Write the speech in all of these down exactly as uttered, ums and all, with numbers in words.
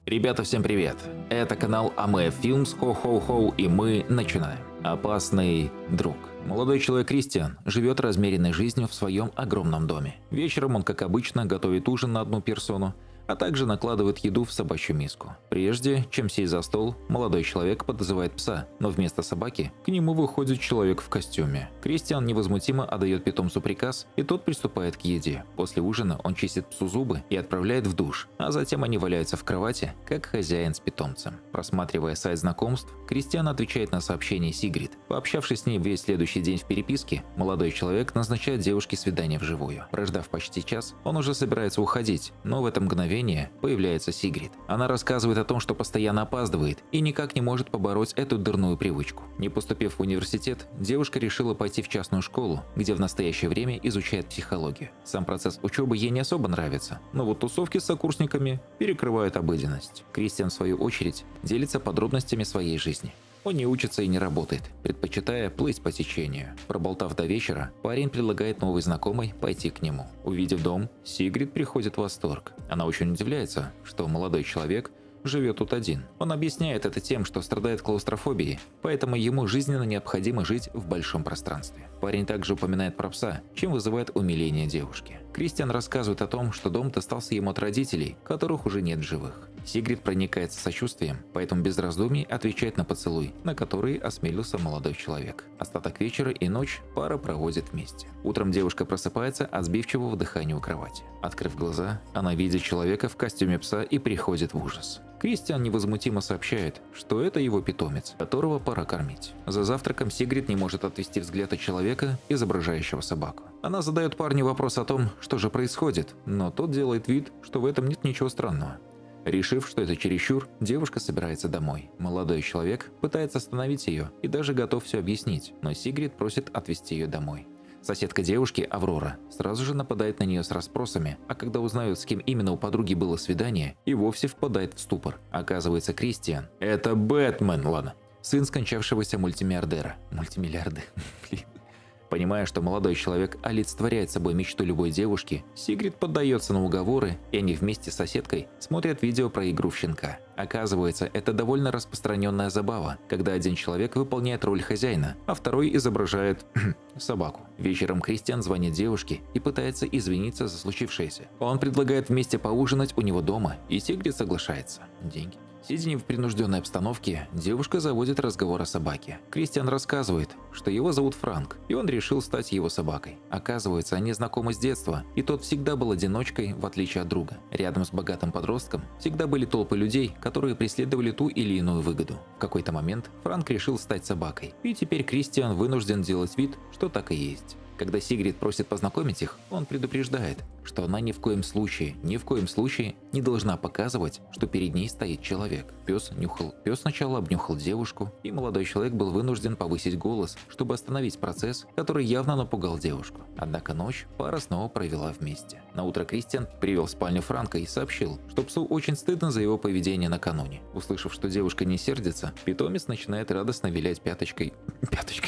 Ребята, всем привет! Это канал АМЭ Films, хоу-хоу-хоу, и мы начинаем. Опасный друг. Молодой человек Кристиан живет размеренной жизнью в своем огромном доме. Вечером он, как обычно, готовит ужин на одну персону, а также накладывает еду в собачью миску. Прежде чем сесть за стол, молодой человек подзывает пса, но вместо собаки к нему выходит человек в костюме. Кристиан невозмутимо отдает питомцу приказ, и тот приступает к еде. После ужина он чистит псу зубы и отправляет в душ, а затем они валяются в кровати, как хозяин с питомцем. Просматривая сайт знакомств, Кристиан отвечает на сообщение Сигрид. Пообщавшись с ней весь следующий день в переписке, молодой человек назначает девушке свидание вживую. Прождав почти час, он уже собирается уходить, но в это мгновение появляется Сигрид. Она рассказывает о том, что постоянно опаздывает и никак не может побороть эту дурную привычку. Не поступив в университет, девушка решила пойти в частную школу, где в настоящее время изучает психологию. Сам процесс учебы ей не особо нравится, но вот тусовки с сокурсниками перекрывают обыденность. Кристиан, в свою очередь, делится подробностями своей жизни. Он не учится и не работает, предпочитая плыть по течению. Проболтав до вечера, парень предлагает новой знакомой пойти к нему. Увидев дом, Сигрид приходит в восторг. Она очень удивляется, что молодой человек живет тут один. Он объясняет это тем, что страдает клаустрофобией, поэтому ему жизненно необходимо жить в большом пространстве. Парень также упоминает про пса, чем вызывает умиление девушки. Кристиан рассказывает о том, что дом достался ему от родителей, которых уже нет в живых. Сигрид проникается сочувствием, поэтому без раздумий отвечает на поцелуй, на который осмелился молодой человек. Остаток вечера и ночь пара проводит вместе. Утром девушка просыпается от сбивчивого дыхания у кровати. Открыв глаза, она видит человека в костюме пса и приходит в ужас. Кристиан невозмутимо сообщает, что это его питомец, которого пора кормить. За завтраком Сигрид не может отвести взгляд от человека, изображающего собаку. Она задает парню вопрос о том, что же происходит, но тот делает вид, что в этом нет ничего странного. Решив, что это чересчур, девушка собирается домой. Молодой человек пытается остановить ее и даже готов все объяснить, но Сигрид просит отвезти ее домой. Соседка девушки, Аврора, сразу же нападает на нее с расспросами, а когда узнает, с кем именно у подруги было свидание, и вовсе впадает в ступор. Оказывается, Кристиан – это Бэтмен, ладно, сын скончавшегося мультимиллиардера. Мультимиллиардер, блин. Понимая, что молодой человек олицетворяет собой мечту любой девушки, Сигрид поддается на уговоры, и они вместе с соседкой смотрят видео про игру в щенка. Оказывается, это довольно распространенная забава, когда один человек выполняет роль хозяина, а второй изображает собаку. Вечером Кристиан звонит девушке и пытается извиниться за случившееся. Он предлагает вместе поужинать у него дома, и Сигрид соглашается. Деньги. Сидя не в принужденной обстановке, девушка заводит разговор о собаке. Кристиан рассказывает, что его зовут Франк, и он решил стать его собакой. Оказывается, они знакомы с детства, и тот всегда был одиночкой, в отличие от друга. Рядом с богатым подростком всегда были толпы людей, которые преследовали ту или иную выгоду. В какой-то момент Франк решил стать собакой, и теперь Кристиан вынужден делать вид, что так и есть. Когда Сигрид просит познакомить их, он предупреждает, что она ни в коем случае, ни в коем случае не должна показывать, что перед ней стоит человек. Пес нюхал. Пес сначала обнюхал девушку, и молодой человек был вынужден повысить голос, чтобы остановить процесс, который явно напугал девушку. Однако ночь пара снова провела вместе. Наутро Кристиан привел в спальню Франка и сообщил, что псу очень стыдно за его поведение накануне. Услышав, что девушка не сердится, питомец начинает радостно вилять пяточкой. Пяточкой.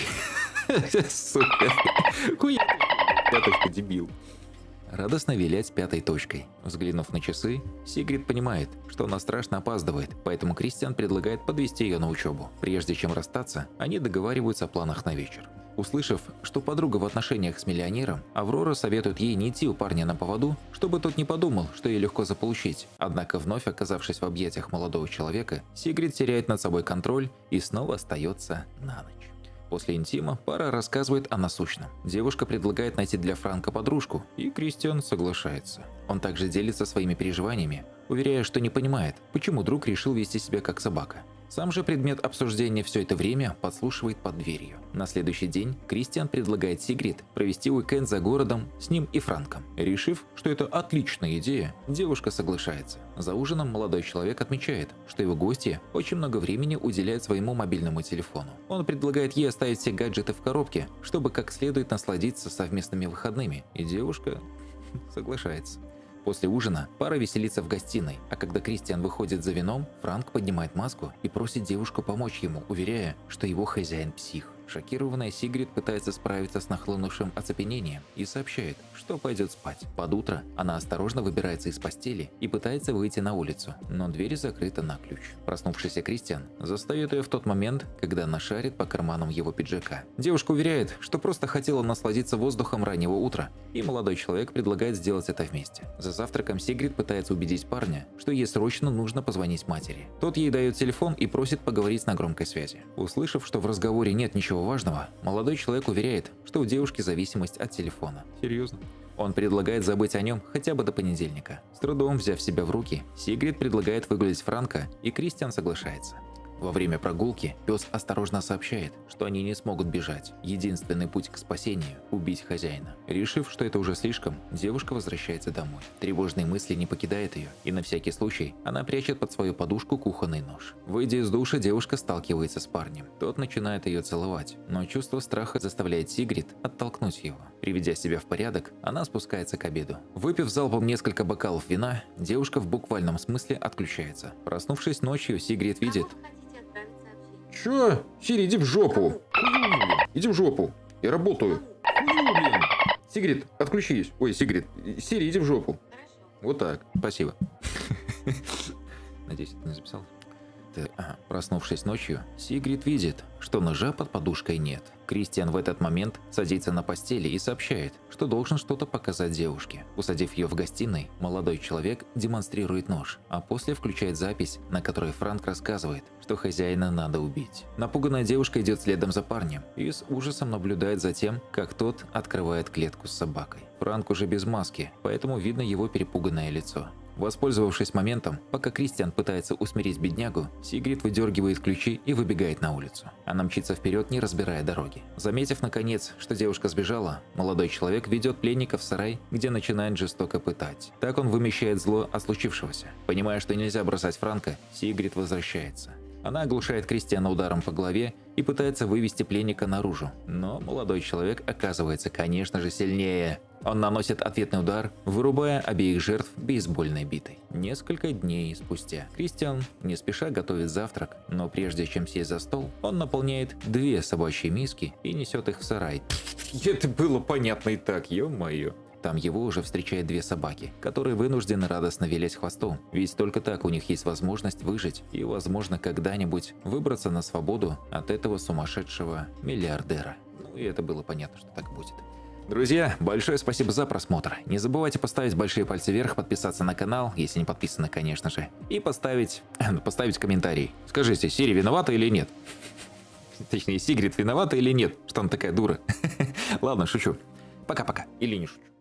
Сука. Хуя пяточка, дебил. Радостно вилять пятой точкой. Взглянув на часы, Сигрид понимает, что она страшно опаздывает, поэтому Кристиан предлагает подвезти ее на учебу. Прежде чем расстаться, они договариваются о планах на вечер. Услышав, что подруга в отношениях с миллионером, Аврора советует ей не идти у парня на поводу, чтобы тот не подумал, что ей легко заполучить. Однако, вновь оказавшись в объятиях молодого человека, Сигрид теряет над собой контроль и снова остается на ночь. После интима пара рассказывает о насущном. Девушка предлагает найти для Франка подружку, и Кристиан соглашается. Он также делится своими переживаниями, уверяя, что не понимает, почему друг решил вести себя как собака. Сам же предмет обсуждения все это время подслушивает под дверью. На следующий день Кристиан предлагает Сигрид провести уикенд за городом с ним и Франком. Решив, что это отличная идея, девушка соглашается. За ужином молодой человек отмечает, что его гостья очень много времени уделяет своему мобильному телефону. Он предлагает ей оставить все гаджеты в коробке, чтобы как следует насладиться совместными выходными, и девушка соглашается. После ужина пара веселится в гостиной, а когда Кристиан выходит за вином, Франк поднимает маску и просит девушку помочь ему, уверяя, что его хозяин псих. Шокированная Сигрид пытается справиться с нахлынувшим оцепенением и сообщает, что пойдет спать. Под утро она осторожно выбирается из постели и пытается выйти на улицу, но дверь закрыта на ключ. Проснувшийся Кристиан застает ее в тот момент, когда она шарит по карманам его пиджака. Девушка уверяет, что просто хотела насладиться воздухом раннего утра, и молодой человек предлагает сделать это вместе. За завтраком Сигрид пытается убедить парня, что ей срочно нужно позвонить матери. Тот ей дает телефон и просит поговорить на громкой связи. Услышав, что в разговоре нет ничего важного, молодой человек уверяет, что у девушки зависимость от телефона. Серьезно? Он предлагает забыть о нем хотя бы до понедельника. С трудом взяв себя в руки, Сигрид предлагает выгулять Франка, и Кристиан соглашается. Во время прогулки пес осторожно сообщает, что они не смогут бежать. Единственный путь к спасению – убить хозяина. Решив, что это уже слишком, девушка возвращается домой. Тревожные мысли не покидают ее, и на всякий случай она прячет под свою подушку кухонный нож. Выйдя из душа, девушка сталкивается с парнем. Тот начинает ее целовать, но чувство страха заставляет Сигрид оттолкнуть его. Приведя себя в порядок, она спускается к обеду. Выпив залпом несколько бокалов вина, девушка в буквальном смысле отключается. Проснувшись ночью, Сигрид видит… Чё? Сири, иди в жопу. Иди в жопу. Я работаю. Сигрид, отключись. Ой, Сигрид. Сири, иди в жопу. Вот так. Спасибо. Надеюсь, ты не записал? Ага. Проснувшись ночью, Сигрид видит, что ножа под подушкой нет. Кристиан в этот момент садится на постели и сообщает, что должен что-то показать девушке. Усадив ее в гостиной, молодой человек демонстрирует нож, а после включает запись, на которой Франк рассказывает, что хозяина надо убить. Напуганная девушка идет следом за парнем и с ужасом наблюдает за тем, как тот открывает клетку с собакой. Франк уже без маски, поэтому видно его перепуганное лицо. Воспользовавшись моментом, пока Кристиан пытается усмирить беднягу, Сигрид выдергивает ключи и выбегает на улицу. Она мчится вперед, не разбирая дороги. Заметив наконец, что девушка сбежала, молодой человек ведет пленника в сарай, где начинает жестоко пытать. Так он вымещает зло от случившегося. Понимая, что нельзя бросать Франка, Сигрид возвращается. Она оглушает Кристиана ударом по голове и пытается вывести пленника наружу. Но молодой человек оказывается, конечно же, сильнее. Он наносит ответный удар, вырубая обеих жертв бейсбольной битой. Несколько дней спустя Кристиан не спеша готовит завтрак, но прежде чем сесть за стол, он наполняет две собачьи миски и несет их в сарай. Это было понятно и так, ё-моё. Там его уже встречают две собаки, которые вынуждены радостно вилять хвостом, ведь только так у них есть возможность выжить и, возможно, когда-нибудь выбраться на свободу от этого сумасшедшего миллиардера. Ну и это было понятно, что так будет. Друзья, большое спасибо за просмотр. Не забывайте поставить большие пальцы вверх, подписаться на канал, если не подписаны, конечно же, и поставить, поставить комментарий. Скажите, Сири виновата или нет? Точнее, Сигрид виновата или нет, что она такая дура? Ладно, шучу. Пока-пока. Или не шучу.